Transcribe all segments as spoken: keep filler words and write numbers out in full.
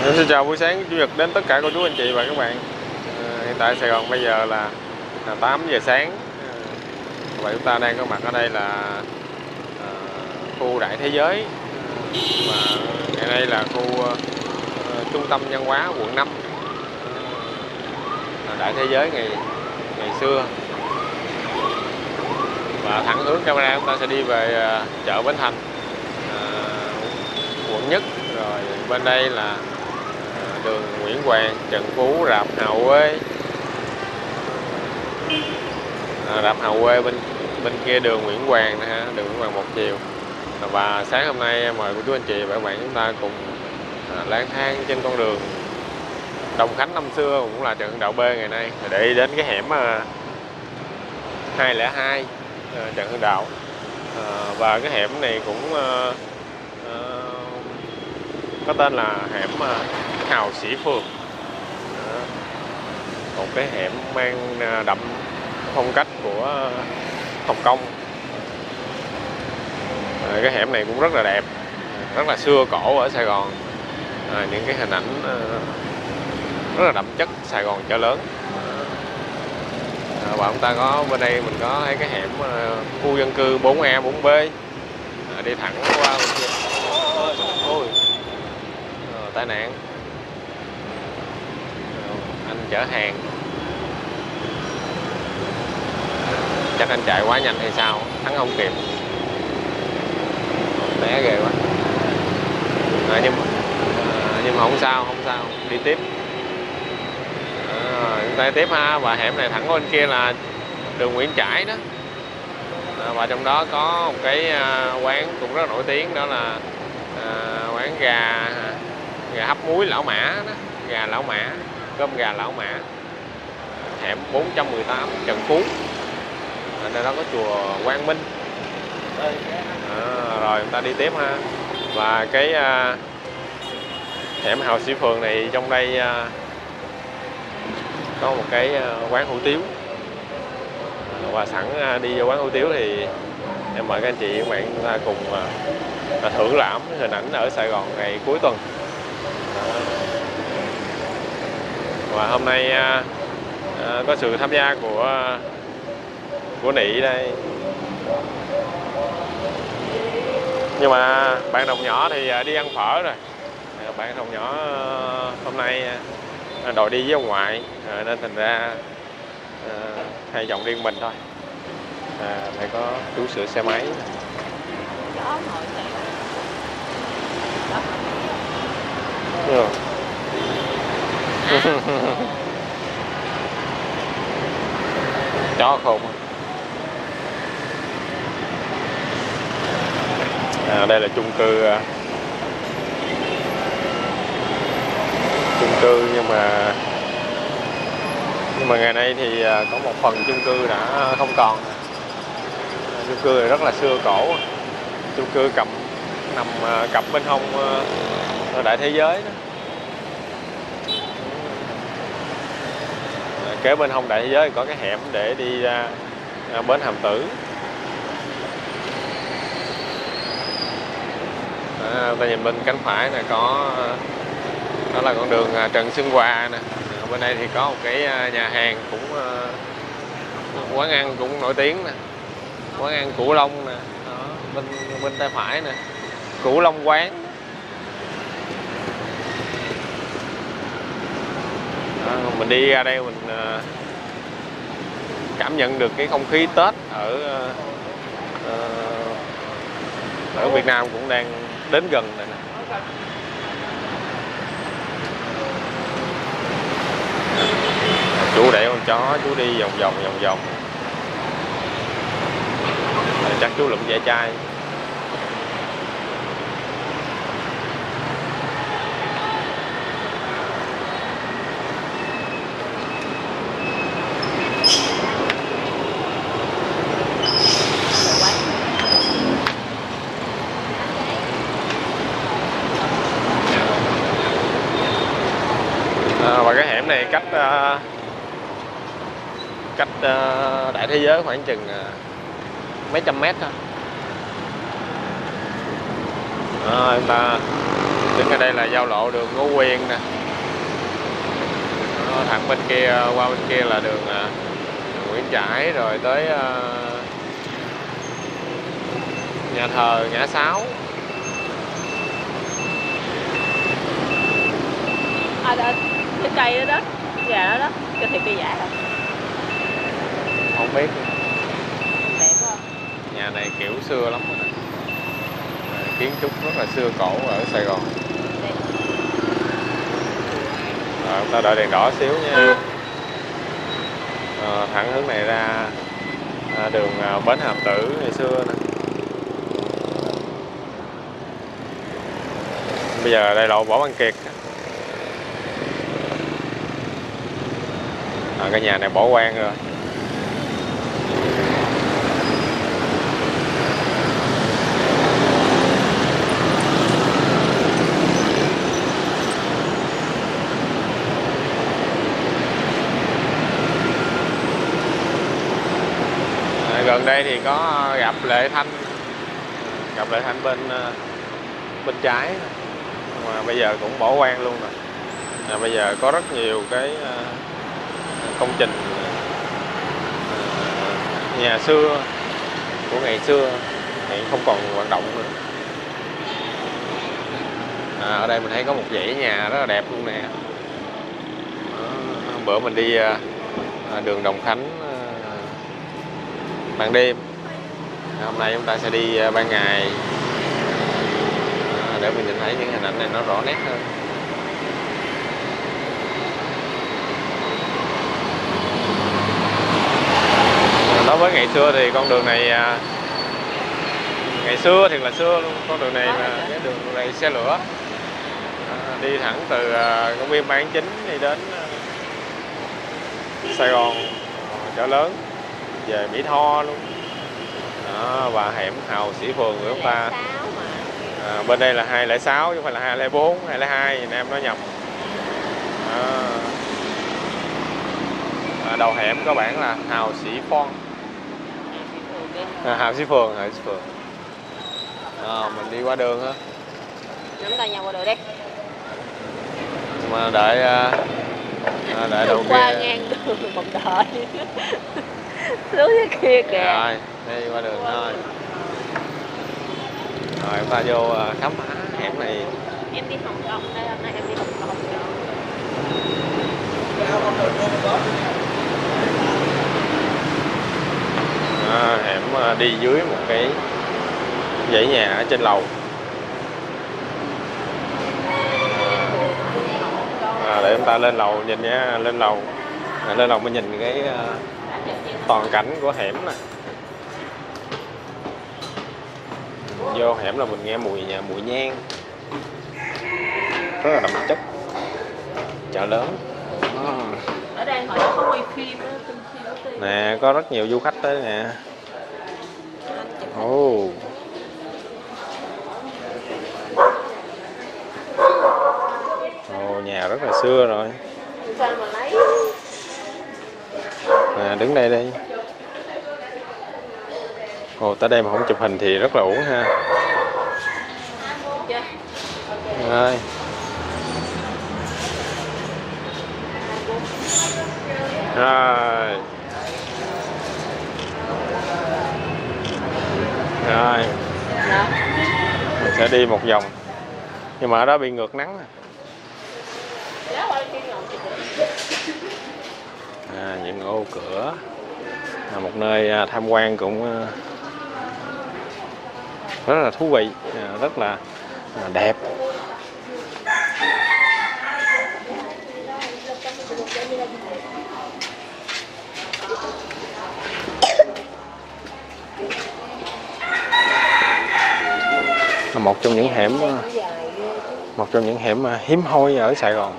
Xin chào buổi sáng Chủ nhật đến tất cả cô chú anh chị và các bạn. À, hiện tại Sài Gòn bây giờ là, là tám giờ sáng. À, và chúng ta đang có mặt ở đây là à, khu Đại Thế Giới. Và ngày nay là khu à, trung tâm văn hóa quận năm. À, Đại Thế Giới ngày ngày xưa. Và thẳng hướng camera chúng ta sẽ đi về à, chợ Bến Thành, à, quận nhất. Rồi bên đây là đường Nguyễn Hoàng, Trần Phú, rạp Hào Quế. À, rạp Hào Quế bên bên kia đường Nguyễn Hoàng nè ha, đường Nguyễn Hoàng một chiều. Và sáng hôm nay mời cô chú anh chị và các bạn chúng ta cùng à, lang thang trên con đường Đồng Khánh năm xưa, cũng là Trần Hưng Đạo B ngày nay, để đi đến cái hẻm à, hai không hai à, Trần Hưng Đạo. À, và cái hẻm này cũng à, à, có tên là hẻm à, Hào Sĩ Phường. Đó. Một cái hẻm mang đậm phong cách của Hồng Kông. À, cái hẻm này cũng rất là đẹp, rất là xưa cổ ở Sài Gòn. À, những cái hình ảnh rất là đậm chất Sài Gòn chợ lớn. À, và chúng ta có bên đây mình có thấy cái hẻm khu dân cư bốn A bốn B. À, đi thẳng qua bên kia. Ôi, à, tai nạn. Anh chở hàng, chắc anh chạy quá nhanh hay sao, thắng không kịp, té ghê quá. À, nhưng à, nhưng mà không sao, không sao, đi tiếp. À, chúng ta đi tiếp ha. Và hẻm này thẳng bên kia là đường Nguyễn Trãi đó. À, và trong đó có một cái à, quán cũng rất nổi tiếng, đó là à, quán gà gà hấp muối Lão Mã đó, gà Lão Mã, cơm gà Lão Mã, hẻm bốn trăm mười tám Trần Phú. Ở đây đó có chùa Quang Minh. À, rồi chúng ta đi tiếp ha. Và cái uh, hẻm Hào Sĩ Phường này, trong đây uh, có một cái uh, quán hủ tiếu. À, và sẵn uh, đi vô quán hủ tiếu thì em mời các anh chị các bạn chúng ta cùng uh, thưởng lãm hình ảnh ở Sài Gòn ngày cuối tuần. À, và hôm nay à, à, có sự tham gia của của Nị đây. Nhưng mà bạn đồng nhỏ thì đi ăn phở rồi. À, bạn đồng nhỏ hôm nay à, đòi đi với ông ngoại, à, nên thành ra à, hai chồng riêng mình thôi. À, phải có chú sửa xe máy. Ừ. Chó khùng. À, đây là chung cư chung cư nhưng mà nhưng mà ngày nay thì có một phần chung cư đã không còn. Chung cư này rất là xưa cổ. Chung cư cầm nằm cặp bên hông Đại Thế Giới đó. Kế bên hông Đại Thế Giới có cái hẻm để đi ra bến Hàm Tử. À, ta nhìn bên cánh phải này có, đó là con đường Trần Xuân Hòa nè. À, bên đây thì có một cái nhà hàng cũng quán ăn cũng nổi tiếng nè, quán ăn Cửu Long nè. Đó, bên bên tay phải nè, Cửu Long quán. À, mình đi ra đây mình uh, cảm nhận được cái không khí Tết ở uh, ở Việt Nam cũng đang đến gần này nè. Chú để con chó, chú đi vòng vòng vòng vòng. À, chắc chú lụm ve chai. À, và cái hẻm này cách uh, cách uh, Đại Thế Giới khoảng chừng uh, mấy trăm mét thôi. À, chúng ta Đứng ở đây là giao lộ đường Ngô Quyền nè. Đó, thẳng bên kia qua bên kia là đường uh, Nguyễn Trãi rồi tới uh, nhà thờ Ngã Sáu. À đó, cái cây đó đó, nhà đó đó, cái thiệt cây giả không? Không biết. Đẹp quá. Nhà này kiểu xưa lắm rồi nè. Kiến trúc rất là xưa cổ ở Sài Gòn. Rồi, chúng ta đợi đèn đỏ xíu nha. À, thẳng hướng này ra à, đường à, Bến Hàm Tử ngày xưa nè. Bây giờ đây lộ Võ Văn Kiệt. À, cái nhà này bỏ hoang rồi. Gần đây thì có gặp Lệ Thanh, gặp Lệ Thanh bên bên trái, mà bây giờ cũng bỏ hoang luôn rồi. À, bây giờ có rất nhiều cái công trình nhà xưa của ngày xưa hiện không còn hoạt động nữa. À, ở đây mình thấy có một dãy nhà rất là đẹp luôn nè. Đó, bữa mình đi đường Đồng Khánh ban đêm, hôm nay chúng ta sẽ đi ban ngày à, để mình nhìn thấy những hình ảnh này nó rõ nét hơn. Đối với ngày xưa thì con đường này ngày xưa thì là xưa luôn, con đường này là cái đường này xe lửa à, đi thẳng từ công viên Ba Tháng Chín đi đến Sài Gòn chợ lớn về Mỹ Tho luôn. Đó, và hẻm Hào Sĩ Phường của chúng ta à, bên đây là hai không sáu chứ không phải là hai không bốn, hai không hai anh em nói nhầm. À, đầu hẻm có bản là Hào Sĩ Phong, à, Hào Sĩ Phường, Hào Sĩ Phường. À, mình đi qua đường ha, nắm tay nhau qua đường đi. Mà đợi à, đợi đầu qua kia ngang đường một đợi xuống dưới kia kìa. Rồi, đi qua đường thôi. Rồi chúng ta vô khám phá hẻm này. Em đi Hồng Kông đây, hôm nay em đi Hồng Kông. À, hẻm đi dưới một cái dãy nhà ở trên lầu. À, để chúng ta lên lầu nhìn nha, lên lầu. À, lên lầu mình nhìn cái uh, toàn cảnh của hẻm nè. Vô hẻm là mình nghe mùi nhà mùi nhang rất là đậm chất. Chợ lớn. À. Ở đây họ có quay phim đó, nè, có rất nhiều du khách tới nè. Ồ. Oh. Ồ, nhà rất là xưa rồi. Nè, đứng đây đi. Ồ, tới đây mà không chụp hình thì rất là uổng ha. Rồi. Rồi. Rồi. Mình sẽ đi một vòng. Nhưng mà ở đó bị ngược nắng. À, những ô cửa. À, một nơi tham quan cũng rất là thú vị, rất là đẹp. Một trong những hẻm một trong những hẻm hiếm hoi ở Sài Gòn.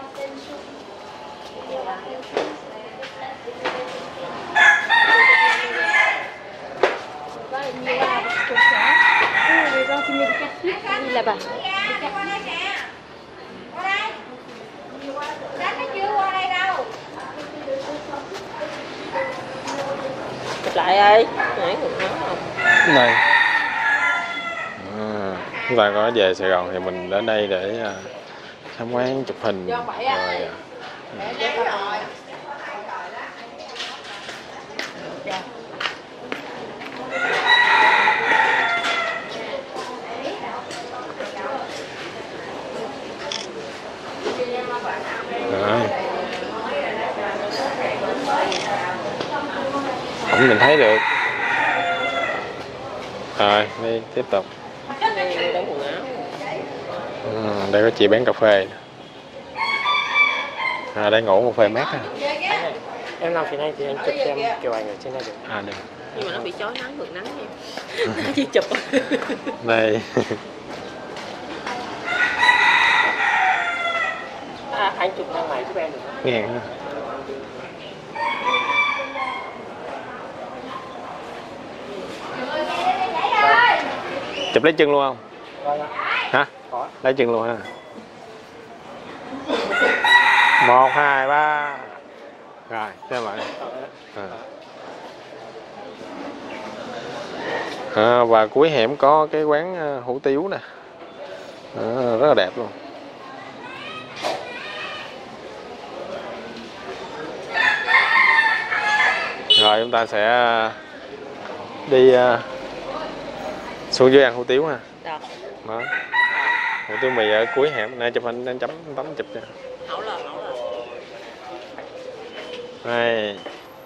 Là bà chụp lại ơi, nãy người nói không này. À. Chúng ta có về Sài Gòn thì mình đến đây để uh, tham quan chụp hình rồi uh, Rồi. Không nhìn thấy được. Rồi, đi tiếp tục. Ừ, đây có chị bán cà phê. À, đây ngủ một phê mát à. Em làm phía này thì anh chụp em kiểu ảnh ở trên này được. À, được. Nhưng mà nó bị chói nắng, ngược nắng em. Nó chỉ chụp. Đây. À, anh chụp thang máy giúp em được không? Nghe. Chụp lấy chân luôn không? Vâng ạ. Hả? Có. Lấy chân luôn ha. Một, hai, ba. Rồi, xem lại. À. À, và cuối hẻm có cái quán hủ tiếu nè. À, rất là đẹp luôn. Rồi chúng ta sẽ đi uh, xuống dưới ăn hủ tiếu ha. Được. Đó. Hủ tiếu mì ở cuối hẻm này, chụp hình, đang chấm tấm chụp cho. Hảo lên, hảo lên. Đây.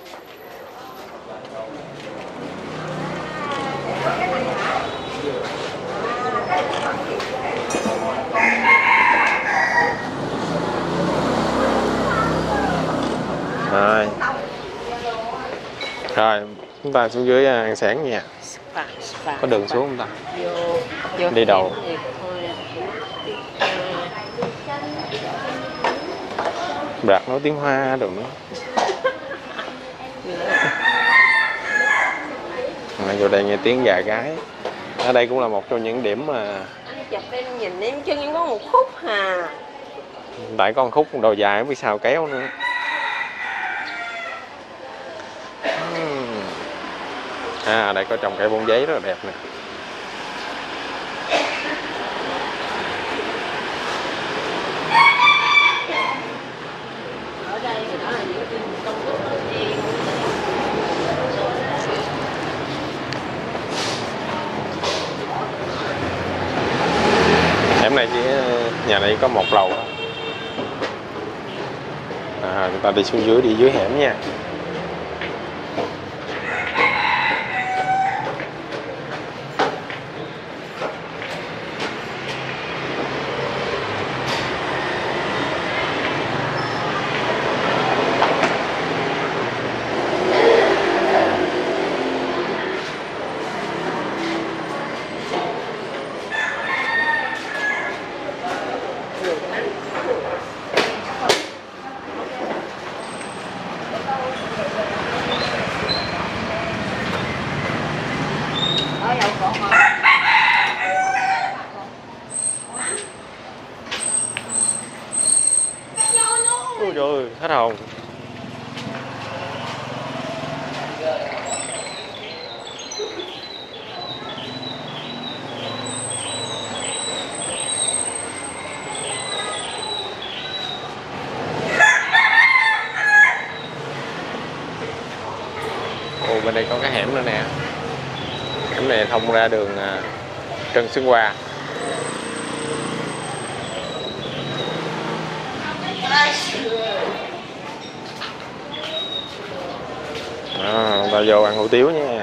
Rồi. Rồi, chúng ta xuống dưới ăn sáng nha. Spa, spa, Có đường spa. xuống không ta? Vô, vô Đi đầu. thì thôi. Rạp nói tiếng Hoa đồ nữa. À, vô đây nghe tiếng gà gái. Ở đây cũng là một trong những điểm mà Chụp em nhìn em chân em có một khúc hà. tại con khúc đồ dài không biết sao kéo nữa. Uhm. À, đây có trồng cây bông giấy rất là đẹp nè. Ở đây thì đó là những công thức tự nhiên. Hẻm này chỉ nhà này có một lầu. À, chúng ta đi xuống dưới, đi dưới hẻm nha. Ôi trời ơi, hết hồn. Ồ, bên đây có cái hẻm nữa nè. Hẻm này thông ra đường uh, Trần Xuân Hòa. À, ta vô ăn hủ tiếu nha.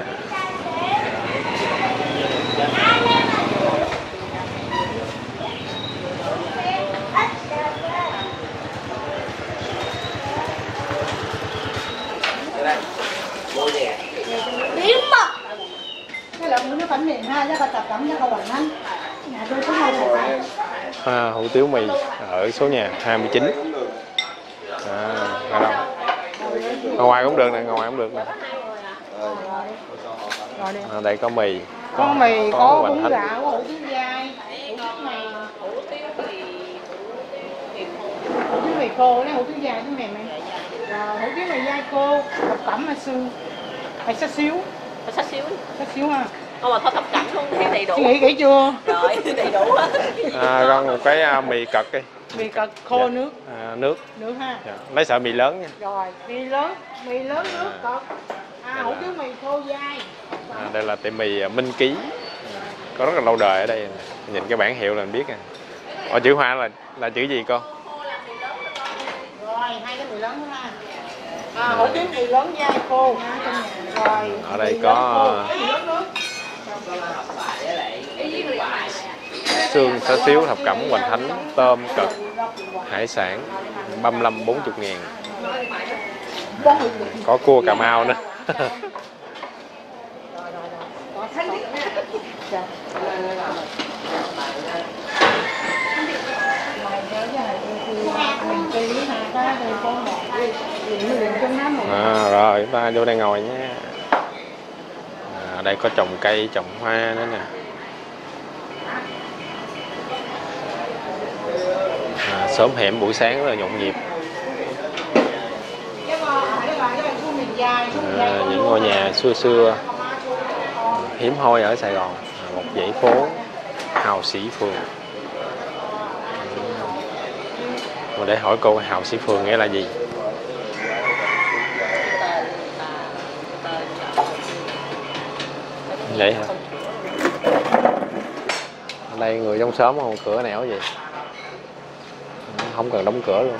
Điểm mà cái lượng nó phẩm liền ha, chắc là tập tổng chắc là bằng anh nhà tôi có một À, hủ tiếu mì ở số nhà hai mươi chín. À, ở đâu? Ở ngoài cũng được nè, ngoài cũng được nè. À, đây có mì. có mì, có, có có bún bánh gạo, có hủ tiếu dai, hủ tiếu mì, Hủ tiếu thì hủ tiếu mì khô, lấy hủ tiếu dai chứ mềm em. Rồi hủ tiếu mì dai khô, bột cẩm hay xương, hay xá xíu, phải xách xíu. xá xíu ha. Không mà thôi thập cẩm luôn thấy đầy đủ. Suy nghĩ kỹ chưa? Rồi đầy đủ á. À, con một cái à, mì cật đi. Mì cật khô Dạ. nước. À, nước. Nước ha. Dạ. Lấy sợi mì lớn nha. Rồi, mì lớn, mì lớn nước cật. À, hủ tiếu mì khô dai. À, đây là tiệm mì Minh Ký. Có rất là lâu đời ở đây. Nhìn cái bảng hiệu là mình biết nè. Ở chữ Hoa là là chữ gì con? Rồi, hai cái mì lớn đó ha. À, hủ tiếu mì lớn dai khô ha trong nhà. Rồi. Ở đây mì có lớn khô, mì lớn nước. xương xá xíu, thập cẩm, hoành thánh, tôm, cật, hải sản ba mươi lăm bốn mươi ngàn. À, có cua Cà Mau nữa. À, rồi chúng ta vô đây ngồi nha. À, đây có trồng cây, trồng hoa nữa nè. À, xóm hẻm buổi sáng rất là nhộn nhịp. À, những ngôi nhà xưa xưa hiếm hoi ở Sài Gòn. À, một dãy phố Hào Sĩ Phường. Mà để hỏi cô Hào Sĩ Phường nghĩa là gì? Vậy hả? Ở đây người trong xóm không cửa nẻo gì, không cần đóng cửa luôn.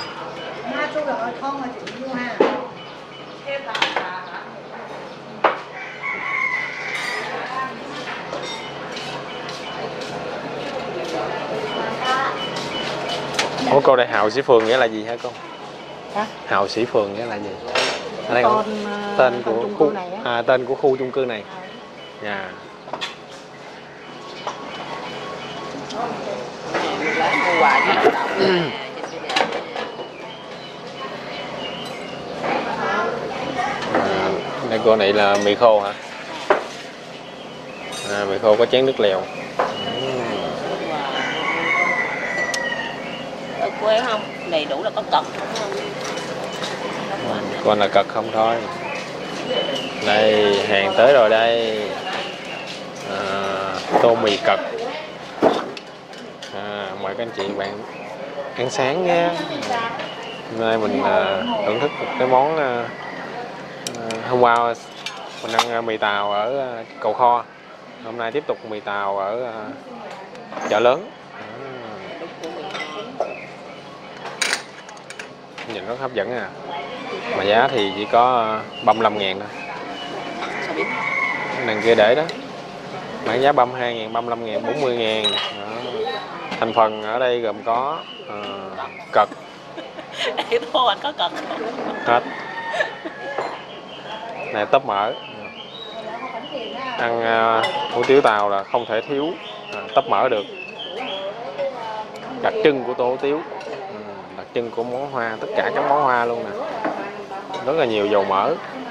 Ủa cô đây Hào Sĩ Phường nghĩa là gì hả cô? Hả? Hào Sĩ Phường nghĩa là gì? Ở đây Tên, có uh, tên của chung khu cư này á. à, tên của khu chung cư này. Dạ. Mua quà chứ. À, đây cô này là mì khô hả? À, mì khô có chén nước lèo. Ở quê không? Đầy đủ là có cật không? Còn là cật không thôi. Đây hàng tới rồi đây. À, tô mì cật. À, mời các anh chị bạn ăn sáng nhé. Hôm nay mình à, thưởng thức một cái món à, hôm qua mình ăn mì tàu ở à, Cầu Kho. Hôm nay tiếp tục mì tàu ở à, chợ lớn. À, nhìn rất hấp dẫn à. Mà giá thì chỉ có ba mươi lăm ngàn thôi. Đằng kia để đó bán giá ba mươi hai ngàn, ba mươi lăm ngàn, bốn mươi ngàn. Đó. Thành phần ở đây gồm có uh, cật. Thô anh có cật Hết. Này tấp mỡ. Ăn uh, hủ tiếu tàu là không thể thiếu uh, tấp mỡ được. Đặc trưng của tô hủ tiếu. Uh, đặc trưng của món hoa, tất cả các món hoa luôn nè. Rất là nhiều dầu mỡ.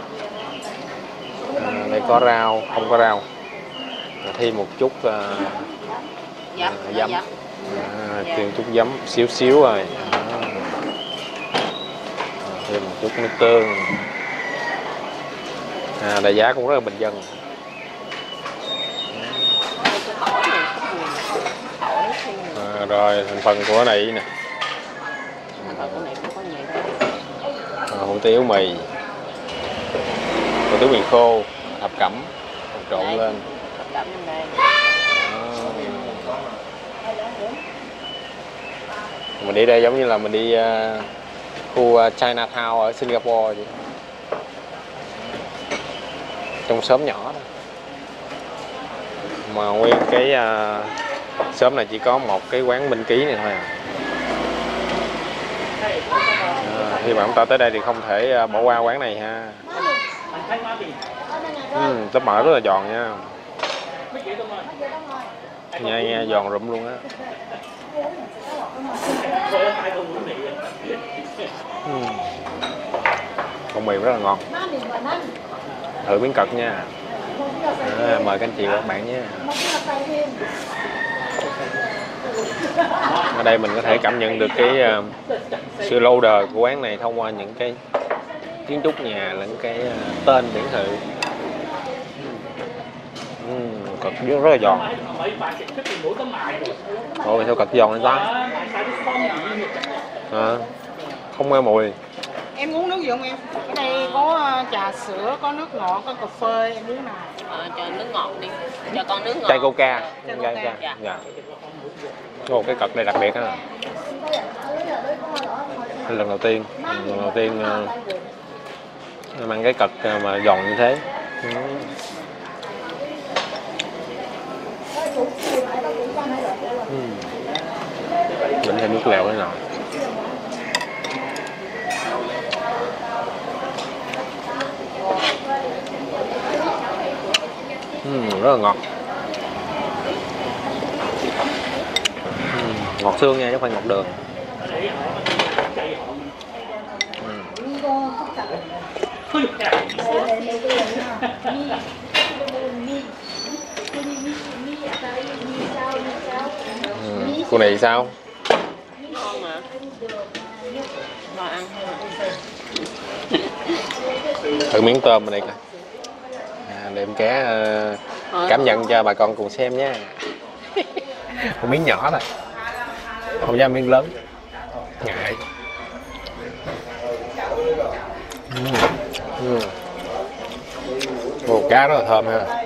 À, đây có rau, không có rau. À, thêm một chút uh, giấm, à, giấm. À, thêm chút giấm xíu xíu rồi. À, thêm một chút nước tương. À, đại giá cũng rất là bình dân. À, rồi thành phần của này nè. À, hủ tiếu mì, hủ tiếu mì khô, thập cẩm trộn đây, lên. Thập cẩm đây. Mình đi đây giống như là mình đi uh, khu uh, Chinatown ở Singapore vậy. Trong xóm nhỏ đó. Mà nguyên cái uh, xóm này chỉ có một cái quán Minh Ký này thôi à. À, khi mà chúng ta tới đây thì không thể uh, bỏ qua quán này ha. Ừ, tấm mỡ rất là giòn nha. Nghe nghe giòn rụm luôn á. Ừ. Con mì rất là ngon. Thử miếng cật nha. À, mời các anh chị và các bạn nhé. Ở đây mình có thể cảm nhận được cái uh, sự lâu đời của quán này thông qua những cái kiến trúc nhà lẫn cái uh, tên điển sự. Uhm, cực rất là giòn. Ôi sao cực giòn vậy ta? À, không nghe mùi. Em uống nước gì không em? Cái này có trà sữa, có nước ngọt, có cà phê, em uống nào? Ờ, cho nước ngọt đi, cho con nước ngọt. Chai coca. Chai Chai coca. coca. Dạ. Ồ, cái cực này đặc biệt ha. Lần đầu tiên, lần đầu tiên uh, ăn cái cực mà giòn như thế. Ừ. Ừ. Mình thêm nước lèo thế nào? Ừ, rất là ngọt. Ừ, ngọt xương nha chứ không phải ngọt đường. Ừ, cô này sao? Ngon mà. Rồi ăn Thử miếng tôm ở đây coi. À, để em ké uh, cảm nhận cho bà con cùng xem nha. Một miếng nhỏ thôi, không dám miếng lớn, ngại. Uhm. Uhm. Ồ, cá rất là thơm ha.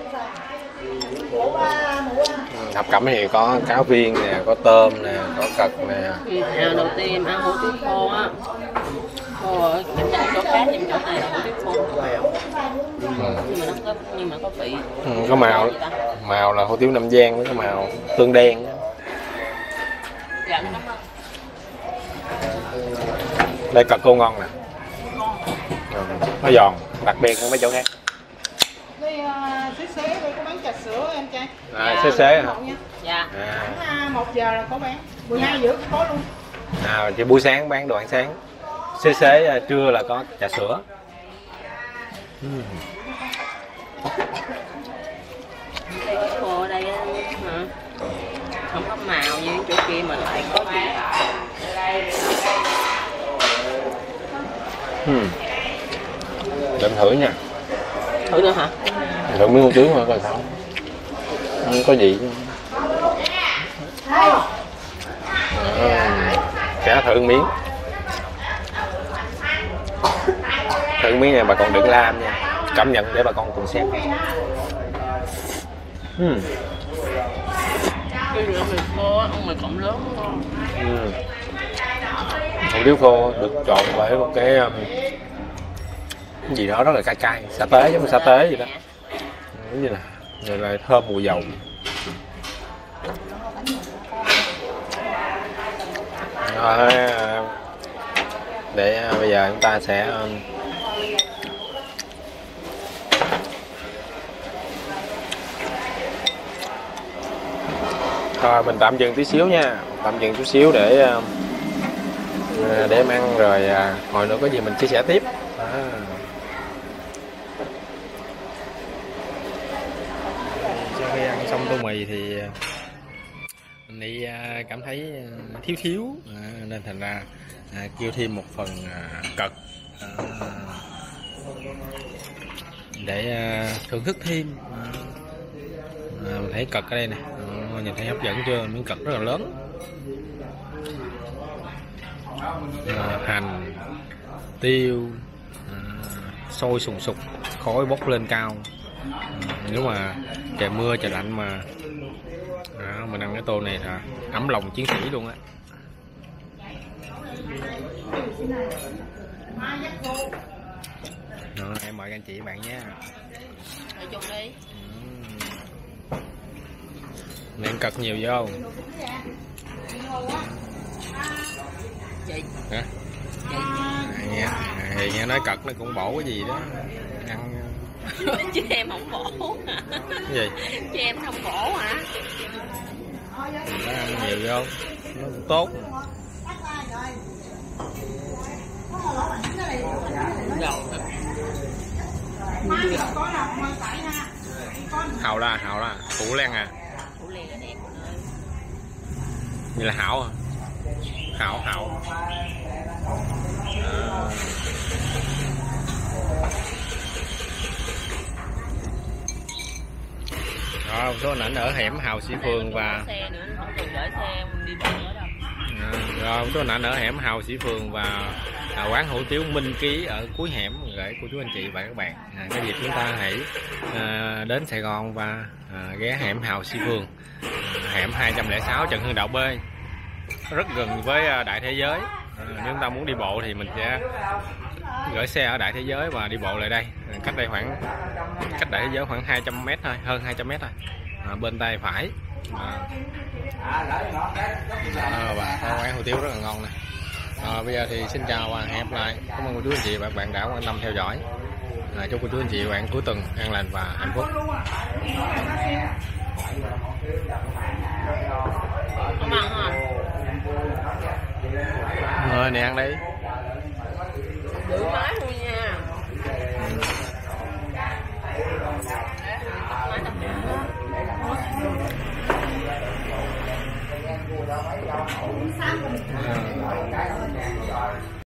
Thập Cẩm thì có cá viên nè, có tôm nè, có cật nè. À, đầu tiên em ăn hủ tiếu khô á. Khô ở chỗ cá nhưng chỗ này là hủ tiếu khô màu. Nhưng mà nó có nhưng mà có vị. Ừ, có màu, màu là hủ tiếu Nam Giang với cái màu tương đen. Dạ, đây cật cô ngon nè. Ừ, nó giòn, đặc biệt hơn mấy chỗ khác. Đây xế xế đây có bán trà sữa em trai. À, xế xế hả? dạ. À. một giờ là có bán, mười hai giờ có luôn. À, chỉ buổi sáng bán đồ ăn sáng. Xế xế trưa là có trà sữa. Uhm. Khô ở đây á, hả? Không có màu như chỗ kia mà lại có gì. Hmm. Để em thử nha. Thử nữa hả? Thử miếng hủ tiếu mà coi sao. Không có gì. À, cá thử miếng. Thử miếng này bà con đừng làm nha. Cảm nhận để bà con cùng xem. Hmm. Cái rửa mì khô á, ăn mì cộng lớn ngon. Hmm. Hủ tiếu khô được chọn bởi một cái um, cái gì đó rất là cay cay, sa tế giống như sa tế vậy đó. Giống như là rồi là thơm mùi dầu. Rồi, để bây giờ chúng ta sẽ um, thôi mình tạm dừng tí xíu nha, tạm dừng chút xíu để để em ăn rồi hồi nữa có gì mình chia sẻ tiếp. À. Sau khi ăn xong tô mì thì mình đi cảm thấy thiếu thiếu à, nên thành ra à, kêu thêm một phần à, cật à, để à, thưởng thức thêm. À, à, mình thấy cật ở đây nè, à, nhìn thấy hấp dẫn chưa, miếng cật rất là lớn. À, hành, tiêu, à, sôi sùng sục, khói bốc lên cao. À, nếu mà trời mưa trời lạnh mà à, mình ăn cái tô này là ấm lòng chiến sĩ luôn á. Rồi, em mời anh chị bạn nha. Ở chung đi. Nên cật nhiều vô. Chị. Hả? Chị. Nghe, thì nghe nói cật nó cũng bổ cái gì đó. Ăn Chứ em không bổ hả? cái gì? Chứ em không bổ hả? Nó ăn nhiều vô. Nó cũng tốt. Hào la, hào la, Hủ Lan à. Hủ Lan ở đẹp ơi. Như là Hảo à? Hảo, Hảo. À. Đó, một số hình ảnh ở hẻm Hào Sĩ Phường và xe nữa, không cần gửi xe đi đâu nữa đâu. À, rồi một số hình ảnh ở hẻm Hào Sĩ Phường và à, quán hủ tiếu Minh Ký ở cuối hẻm gửi cô chú anh chị và các bạn. À, cái dịp chúng ta hãy à, đến Sài Gòn và à, ghé hẻm Hào Sĩ Phường, à, hẻm hai trăm lẻ sáu Trần Hưng Đạo B, rất gần với à, Đại Thế Giới. À, nếu chúng ta muốn đi bộ thì mình sẽ gửi xe ở Đại Thế Giới và đi bộ lại đây, à, cách đây khoảng cách Đại Thế Giới khoảng hai trăm mét thôi, hơn hai trăm mét thôi. À, bên tay phải. À, À, và có quán hủ tiếu rất là ngon nè. À, bây giờ thì xin chào và hẹn gặp lại. Cảm ơn cô chú anh chị và các bạn đã quan tâm theo dõi. À, chúc cô chú anh chị và bạn cuối tuần an lành và hạnh phúc. Không ăn hả? Rồi nè, ăn đi. Giữ máy thôi nha. À.